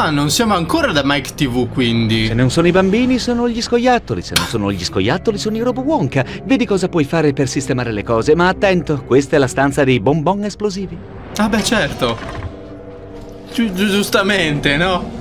Ah, non siamo ancora da Mike TV, quindi. Se non sono i bambini, sono gli scoiattoli. Se non sono gli scoiattoli, sono i Robo Wonka. Vedi cosa puoi fare per sistemare le cose, ma attento, questa è la stanza dei bonbon esplosivi. Ah beh, certo. Giustamente, no?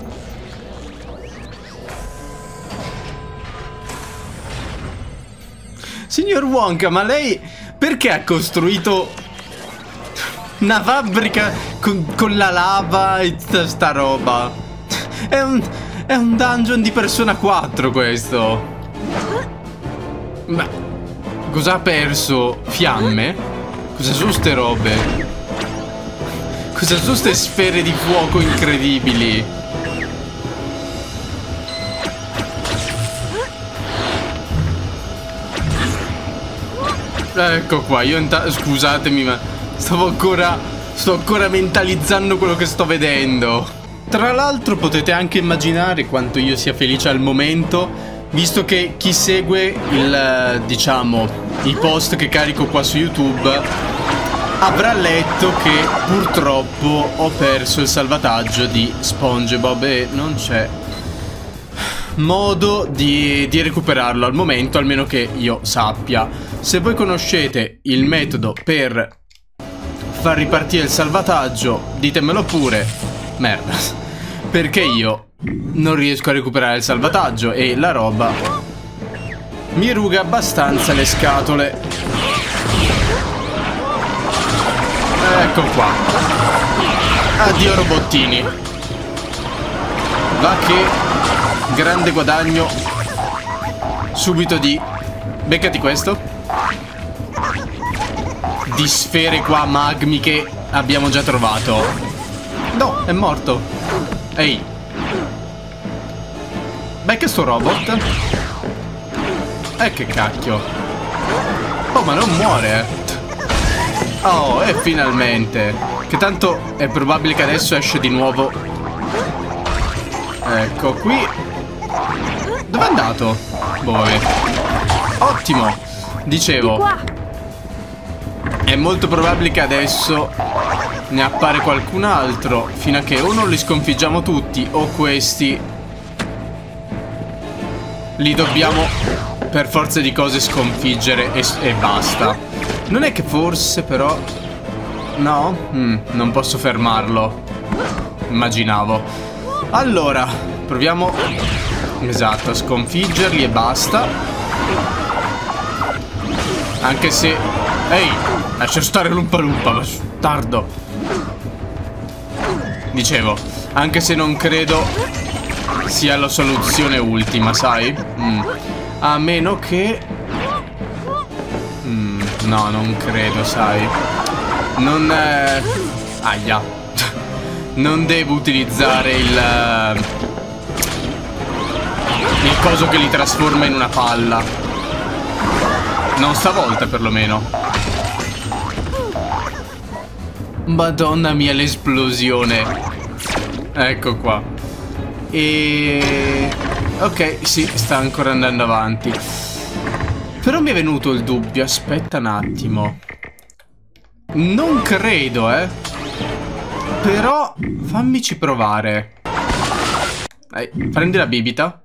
Signor Wonka, ma lei perché ha costruito una fabbrica con la lava e sta roba? È un dungeon di Persona 4 questo. Ma cosa ha perso? Fiamme? Cosa sono ste robe? Cosa sono ste sfere di fuoco incredibili? Ecco qua, io scusatemi, ma sto ancora mentalizzando quello che sto vedendo. Tra l'altro potete anche immaginare quanto io sia felice al momento, visto che chi segue diciamo, i post che carico qua su YouTube avrà letto che purtroppo ho perso il salvataggio di SpongeBob e non c'è modo di recuperarlo al momento, almeno che io sappia. Se voi conoscete il metodo per far ripartire il salvataggio, ditemelo pure. Merda, perché io non riesco a recuperare il salvataggio e la roba mi ruga abbastanza le scatole. Ecco qua. Addio robottini. Va che grande guadagno subito di... Beccati questo. Di sfere qua magmiche abbiamo già trovato. No, è morto. Ehi. Becca sto robot. Che cacchio. Oh, ma non muore. Oh, e finalmente. Che tanto è probabile che adesso esce di nuovo. Ecco qui. Dove è andato? Boh. Ottimo. Dicevo, è molto probabile che adesso ne appare qualcun altro, fino a che o non li sconfiggiamo tutti o questi li dobbiamo per forza di cose sconfiggere e basta. Non è che forse però... No? Non posso fermarlo. Immaginavo. Allora, proviamo... Esatto, a sconfiggerli e basta. Anche se... Ehi, lascia stare l'Umpa Lumpa, bastardo. Dicevo, anche se non credo sia la soluzione ultima, sai? A meno che... no, non credo, sai? Non... Aia. Non devo utilizzare il coso che li trasforma in una palla. Non stavolta, perlomeno. Madonna mia, l'esplosione. Ecco qua. E... ok, sì, sta ancora andando avanti. Però mi è venuto il dubbio. Aspetta un attimo. Non credo, però fammici provare. Prendi la bibita.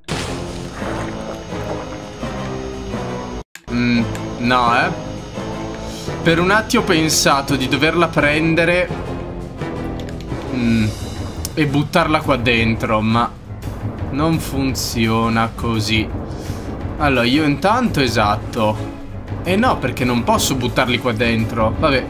No, per un attimo ho pensato di doverla prendere e buttarla qua dentro, ma non funziona così. Allora, io intanto, esatto. E no, perché non posso buttarli qua dentro. Vabbè.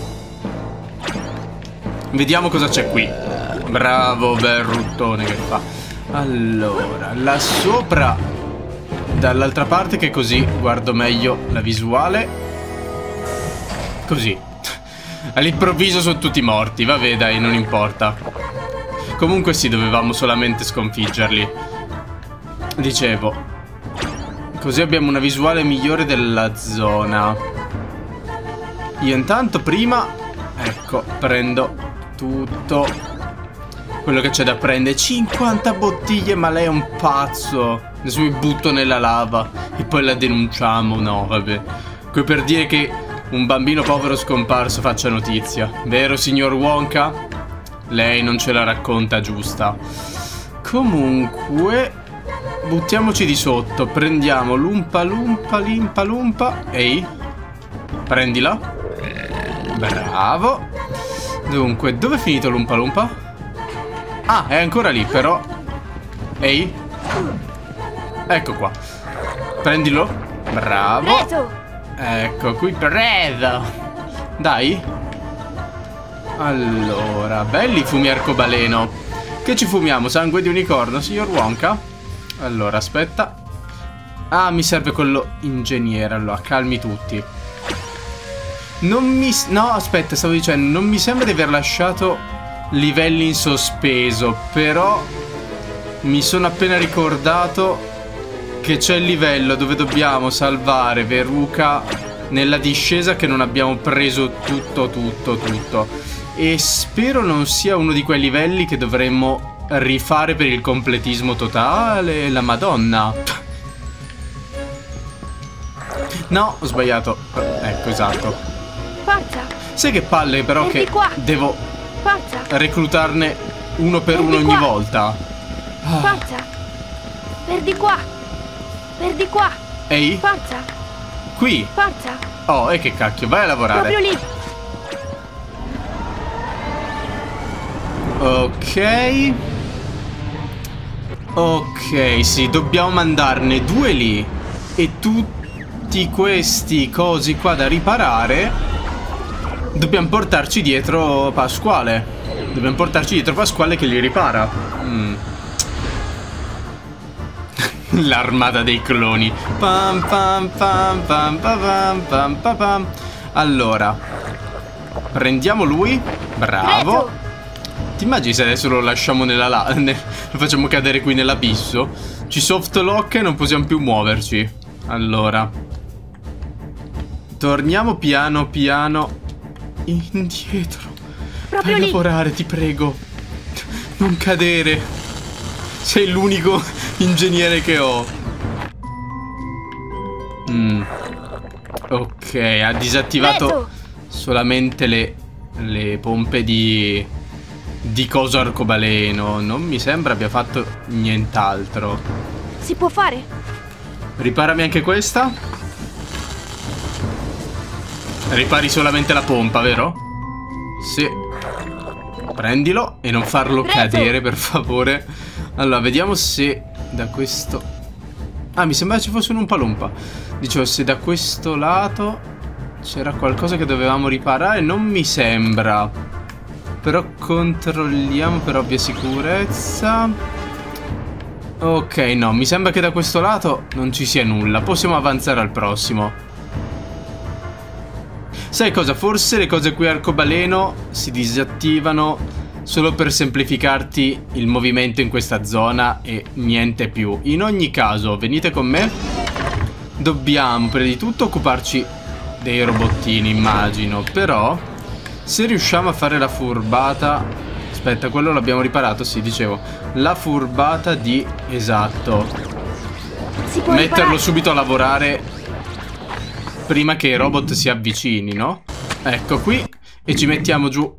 Vediamo cosa c'è qui. Bravo, bel ruttone che fa. Allora, là sopra... Dall'altra parte, che così guardo meglio la visuale. Così. All'improvviso sono tutti morti. Vabbè, dai, non importa. Comunque sì, dovevamo solamente sconfiggerli. Dicevo, così abbiamo una visuale migliore della zona. Io intanto prima, ecco, prendo tutto quello che c'è da prendere. 50 bottiglie, ma lei è un pazzo. Adesso mi butto nella lava e poi la denunciamo. No, vabbè. Qui per dire che un bambino povero scomparso faccia notizia. Vero, signor Wonka? Lei non ce la racconta giusta. Comunque, buttiamoci di sotto. Prendiamo l'umpa lumpa limpa lumpa. Ehi, prendila. Bravo. Dunque, dove è finito l'umpa lumpa? Ah, è ancora lì però. Ehi, ecco qua. Prendilo. Bravo. Preso. Ecco qui, preso. Dai. Allora, belli fumi arcobaleno. Che ci fumiamo? Sangue di unicorno, signor Wonka? Allora, aspetta. Ah, mi serve quello ingegnere. Allora, calmi tutti. Non mi... No, aspetta, stavo dicendo, non mi sembra di aver lasciato livelli in sospeso, però mi sono appena ricordato che c'è il livello dove dobbiamo salvare Veruca nella discesa che non abbiamo preso tutto. E spero non sia uno di quei livelli che dovremmo rifare per il completismo totale. La Madonna. No, ho sbagliato. Ecco, esatto. Forza. Sai che palle però Vieni che qua. devo Forza. reclutarne uno per uno Vieni ogni qua. volta. Forza. Per di qua. Per di qua. Ehi, Forza. qui. Forza. Oh, e che cacchio, vai a lavorare. Proprio lì. Ok. Ok, sì, dobbiamo mandarne 2 lì. E tutti questi cosi qua da riparare dobbiamo portarci dietro Pasquale. Dobbiamo portarci dietro Pasquale che li ripara. L'armata dei cloni. Pam pam pam pam pam pam pam pam. Allora, prendiamo lui. Bravo. Preso. Ti immagini se adesso lo lasciamo nella lo facciamo cadere qui nell'abisso? Ci softlock e non possiamo più muoverci. Allora, torniamo piano piano indietro. Proprio Vai a lì. lavorare, ti prego. Non cadere. Sei l'unico ingegnere che ho. Ok, ha disattivato Preso. solamente le pompe di coso arcobaleno. Non mi sembra abbia fatto nient'altro. Si può fare. Riparami anche questa. Ripari solamente la pompa, vero? Sì. Prendilo e non farlo Preso. cadere, per favore. Allora, vediamo se da questo... Ah, mi sembrava ci fosse un Umpalumpa. Dicevo, se da questo lato c'era qualcosa che dovevamo riparare. Non mi sembra. Però controlliamo per ovvia sicurezza. Ok, no, mi sembra che da questo lato non ci sia nulla. Possiamo avanzare al prossimo. Sai cosa? Forse le cose qui arcobaleno si disattivano solo per semplificarti il movimento in questa zona e niente più. In ogni caso, venite con me. Dobbiamo prima di tutto occuparci dei robottini, immagino. Però, se riusciamo a fare la furbata... Aspetta, quello l'abbiamo riparato, sì, dicevo. La furbata di... Esatto. Si può Metterlo riparare. subito a lavorare prima che i robot si avvicinino. Ecco qui. E ci mettiamo giù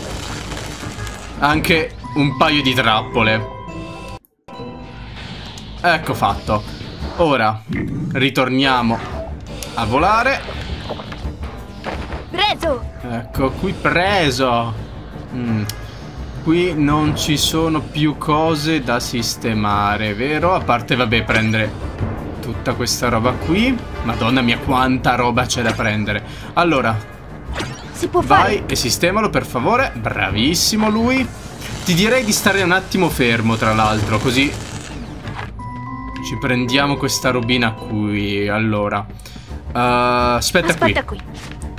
anche un paio di trappole. Ecco fatto. Ora ritorniamo a volare. Preso. Ecco qui, preso. Qui non ci sono più cose da sistemare, vero? A parte, vabbè, prendere tutta questa roba qui. Madonna mia, quanta roba c'è da prendere. Allora, Si può fare. vai e sistemalo, per favore. Bravissimo lui. Ti direi di stare un attimo fermo, tra l'altro, così ci prendiamo questa robina qui. Allora, aspetta qui. Aspetta qui.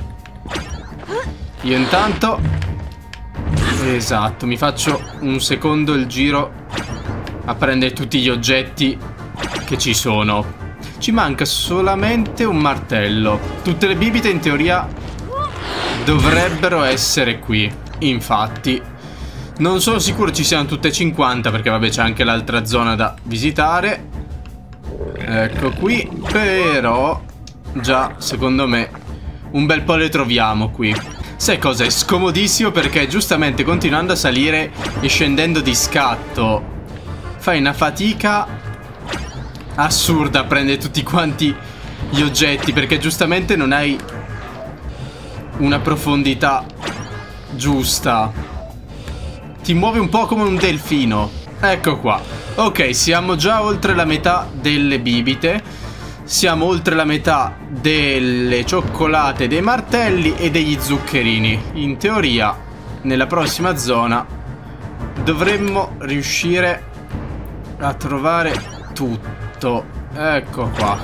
Io intanto... Esatto, mi faccio un secondo il giro a prendere tutti gli oggetti che ci sono. Ci manca solamente un martello. Tutte le bibite in teoria dovrebbero essere qui. Infatti non sono sicuro ci siano tutte e 50, perché vabbè c'è anche l'altra zona da visitare. Ecco qui. Però già secondo me un bel po' le troviamo qui. Sai cosa? È scomodissimo perché giustamente continuando a salire e scendendo di scatto fai una fatica assurda a prendere tutti quanti gli oggetti, perché giustamente non hai una profondità giusta. Ti muovi un po' come un delfino. Ecco qua. Ok, siamo già oltre la metà delle bibite. Siamo oltre la metà delle cioccolate, dei martelli e degli zuccherini. In teoria, nella prossima zona dovremmo riuscire a trovare tutto. Ecco qua.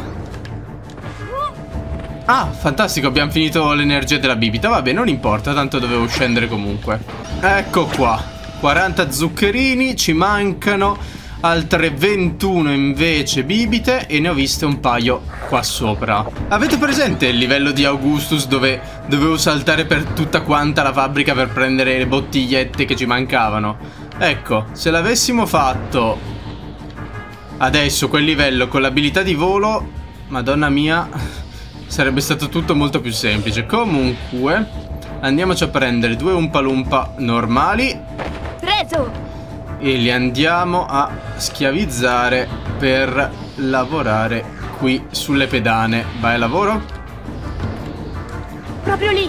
Ah, fantastico, abbiamo finito l'energia della bibita. Vabbè, non importa, tanto dovevo scendere comunque. Ecco qua. 40 zuccherini, ci mancano altre 21 invece bibite e ne ho viste un paio qua sopra. Avete presente il livello di Augustus dove dovevo saltare per tutta quanta la fabbrica per prendere le bottigliette che ci mancavano? Ecco, se l'avessimo fatto adesso quel livello con l'abilità di volo, madonna mia, sarebbe stato tutto molto più semplice. Comunque, andiamoci a prendere 2 Oompa Loompa normali. Preso! E li andiamo a schiavizzare per lavorare qui sulle pedane. Vai a lavoro. Proprio lì.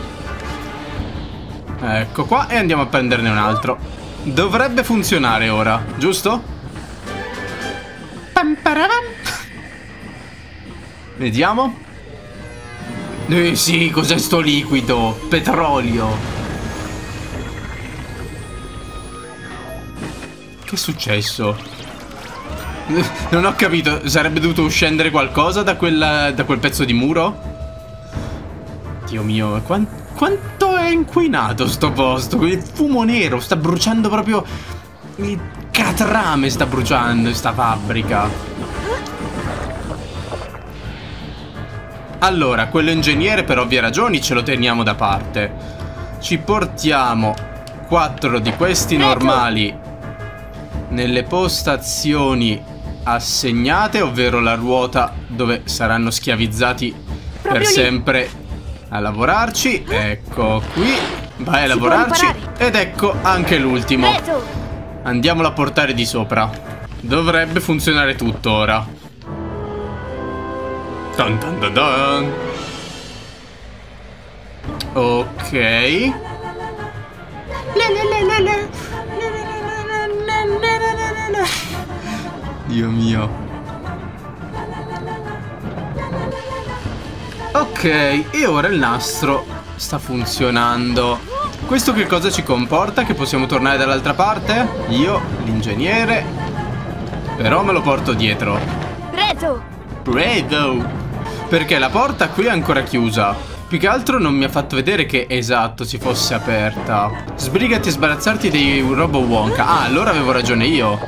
Ecco qua, e andiamo a prenderne un altro. Dovrebbe funzionare ora, giusto? Pam pararam. Vediamo. Sì, cos'è sto liquido? Petrolio. Che è successo? Non ho capito. Sarebbe dovuto scendere qualcosa da quel pezzo di muro? Dio mio, quanto è inquinato sto posto? Il fumo nero sta bruciando proprio. Il catrame sta bruciando sta fabbrica. Allora, quello ingegnere per ovvie ragioni ce lo teniamo da parte. Ci portiamo 4 di questi normali nelle postazioni assegnate, ovvero la ruota dove saranno schiavizzati per sempre a lavorarci. Ecco qui. Vai a lavorarci. Ed ecco anche l'ultimo. Andiamolo a portare di sopra. Dovrebbe funzionare tutto ora. Dun dun dun dun. Ok. Dio mio. Ok, e ora il nastro sta funzionando. Questo che cosa ci comporta? Che possiamo tornare dall'altra parte? Io, l'ingegnere. Però me lo porto dietro. Preso! Preso! Perché la porta qui è ancora chiusa. Più che altro non mi ha fatto vedere che, esatto, si fosse aperta. Sbrigati a sbarazzarti dei Robo Wonka. Ah, allora avevo ragione io.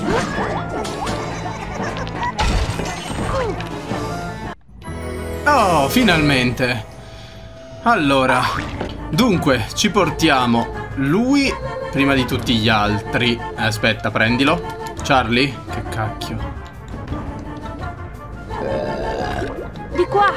Oh, finalmente. Allora, dunque, ci portiamo lui prima di tutti gli altri. Aspetta, prendilo. Charlie? Che cacchio. Di qua.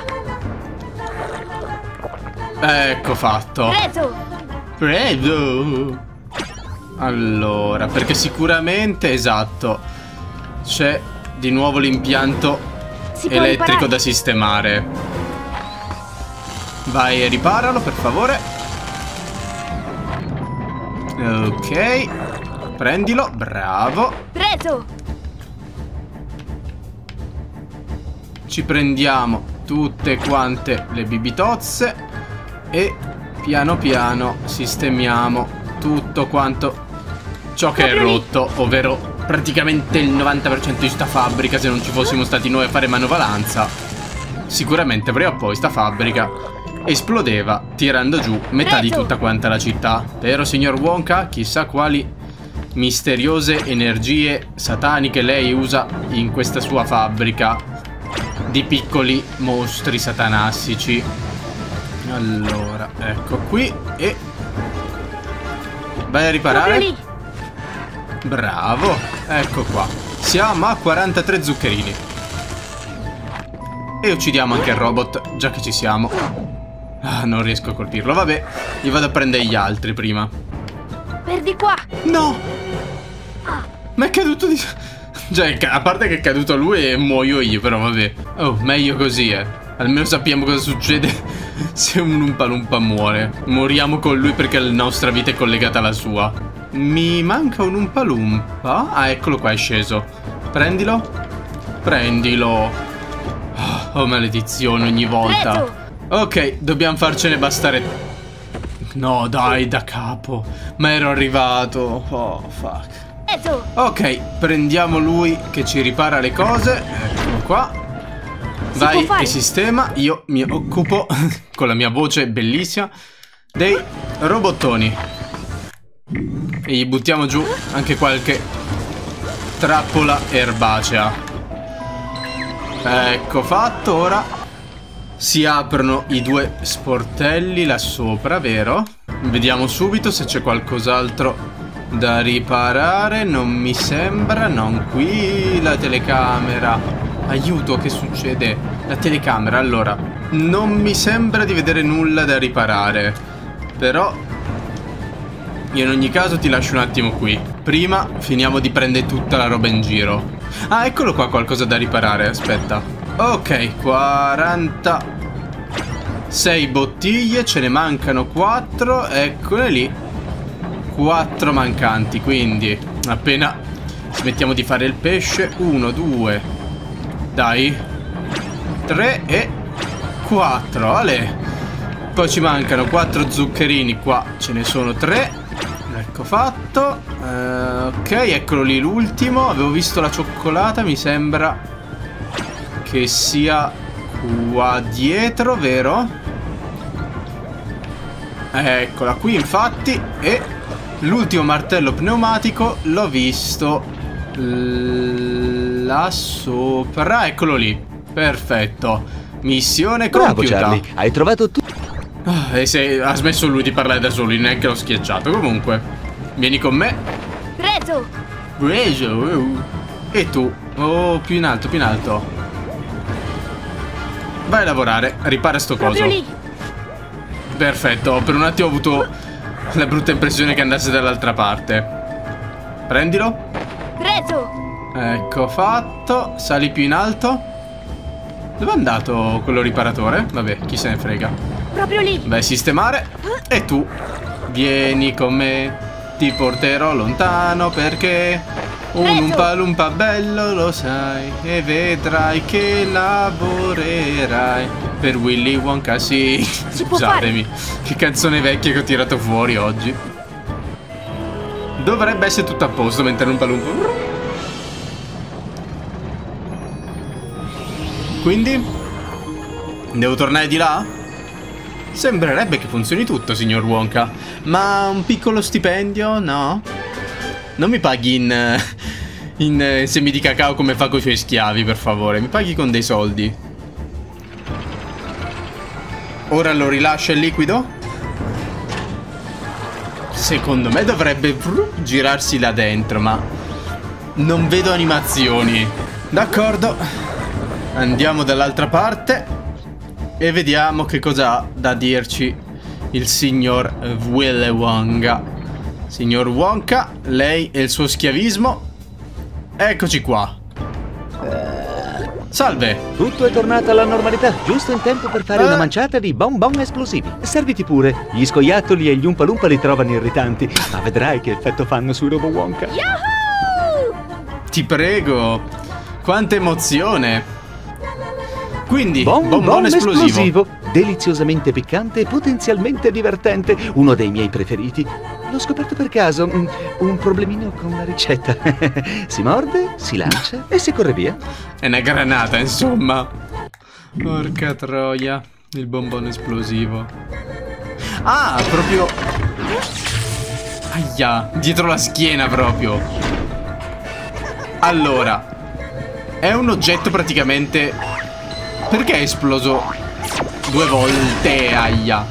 Ecco fatto. Preso. Preso. Allora, perché sicuramente, esatto, c'è di nuovo l'impianto elettrico da sistemare. Vai e riparalo, per favore. Ok. Prendilo, bravo. Preso. Ci prendiamo tutte quante le bibitozze e piano piano sistemiamo tutto quanto ciò che è rotto, ovvero praticamente il 90% di sta fabbrica. Se non ci fossimo stati noi a fare manovalanza, sicuramente prima o poi sta fabbrica esplodeva tirando giù metà di tutta quanta la città. Vero, signor Wonka? Chissà quali misteriose energie sataniche lei usa in questa sua fabbrica di piccoli mostri satanassici. Allora, ecco qui. E vai a riparare. Bravo. Ecco qua. Siamo a 43 zuccherini. E uccidiamo anche il robot, già che ci siamo. Ah, non riesco a colpirlo. Vabbè, io vado a prendere gli altri prima. Per di qua. No! Ma è caduto di... Cioè, a parte che è caduto lui e muoio io, però vabbè. Oh, meglio così, Almeno sappiamo cosa succede se un Oompa Loompa muore. Moriamo con lui perché la nostra vita è collegata alla sua. Mi manca un Oompa Loompa. Ah, eccolo qua, è sceso. Prendilo. Prendilo. Oh, maledizione, ogni volta. Ok, dobbiamo farcene bastare. No, dai, da capo. Ma ero arrivato. Oh, fuck. Ok, prendiamo lui che ci ripara le cose. Eccolo qua. Vai e sistema. Io mi occupo con la mia voce bellissima dei robottoni. E gli buttiamo giù anche qualche trappola erbacea. Ecco fatto. Ora si aprono i due sportelli là sopra, vero? Vediamo subito se c'è qualcos'altro da riparare. Non mi sembra. Non qui. La telecamera. Aiuto, che succede? La telecamera. Allora, non mi sembra di vedere nulla da riparare. Però io in ogni caso ti lascio un attimo qui. Prima finiamo di prendere tutta la roba in giro. Ah, eccolo qua, qualcosa da riparare. Aspetta. Ok, 46 bottiglie. Ce ne mancano 4. Eccole lì. 4 mancanti. Quindi appena smettiamo di fare il pesce. 1, 2. Dai. 3 e 4. Ale. Poi ci mancano 4 zuccherini. Qua ce ne sono 3. Ecco fatto. Ok, eccolo lì l'ultimo. Avevo visto la cioccolata. Mi sembra che sia qua dietro, vero? Eccola qui infatti. E l'ultimo martello pneumatico l'ho visto là sopra. Eccolo lì. Perfetto. Missione compiuta. Bravo Charlie, hai trovato tutto. E se ha smesso lui di parlare da solo, neanche l'ho schiacciato. Comunque, vieni con me. Preso. Preso. E tu? Oh, più in alto, più in alto. Vai a lavorare, ripara sto coso. Lì. Perfetto, per un attimo ho avuto la brutta impressione che andasse dall'altra parte. Prendilo. Preso. Ecco fatto. Sali più in alto. Dove è andato quello riparatore? Vabbè, chi se ne frega. Proprio lì. Vai a sistemare. E tu vieni con me. Ti porterò lontano perché un Oompa Loompa bello lo sai. E vedrai che lavorerai per Willy Wonka. Sì. Scusatemi, che canzone vecchia che ho tirato fuori oggi. Dovrebbe essere tutto a posto mentre Oompa Loompa. Quindi devo tornare di là? Sembrerebbe che funzioni tutto, signor Wonka. Ma un piccolo stipendio? No? Non mi paghi in semi di cacao come fa con i suoi schiavi, per favore. Mi paghi con dei soldi. Ora lo rilascia il liquido? Secondo me dovrebbe girarsi là dentro, ma non vedo animazioni. D'accordo. Andiamo dall'altra parte e vediamo che cosa ha da dirci il signor Willy Wonka. Signor Wonka, lei e il suo schiavismo. Eccoci qua. Salve. Tutto è tornato alla normalità, giusto in tempo per fare una manciata di bonbon esplosivi. Serviti pure. Gli scoiattoli e gli Oompa Loompa li trovano irritanti, ma vedrai che effetto fanno sui Robo Wonka. Yahoo! Ti prego. Quanta emozione. Quindi, bonbon esplosivo. Deliziosamente piccante e potenzialmente divertente. Uno dei miei preferiti. L'ho scoperto per caso. Un problemino con la ricetta. Si morde, si lancia e si corre via. È una granata, insomma. Porca troia. Il bonbon esplosivo. Ah, proprio... Aia, dietro la schiena proprio. Allora, è un oggetto praticamente... Perché è esploso 2 volte? Aia.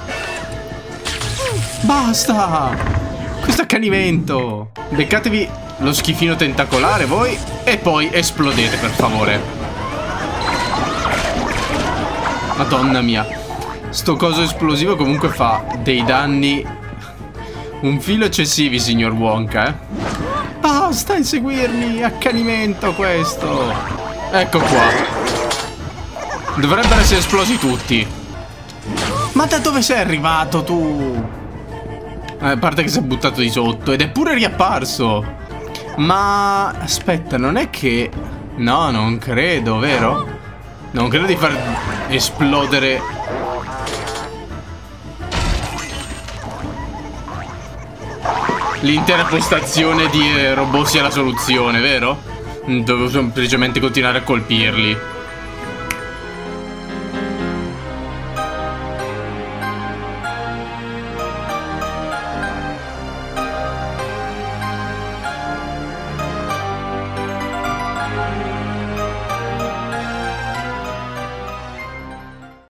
Basta. Questo accanimento. Beccatevi lo schifino tentacolare voi e poi esplodete, per favore. Madonna mia. Sto coso esplosivo comunque fa dei danni un filo eccessivi, signor Wonka, eh. Basta inseguirmi, accanimento questo. Ecco qua. Dovrebbero essere esplosi tutti. Ma da dove sei arrivato tu? A parte che si è buttato di sotto ed è pure riapparso. Ma aspetta, non è che... No, non credo, vero? Non credo di far esplodere... l'intera postazione di robot sia la soluzione, vero? Devo semplicemente continuare a colpirli.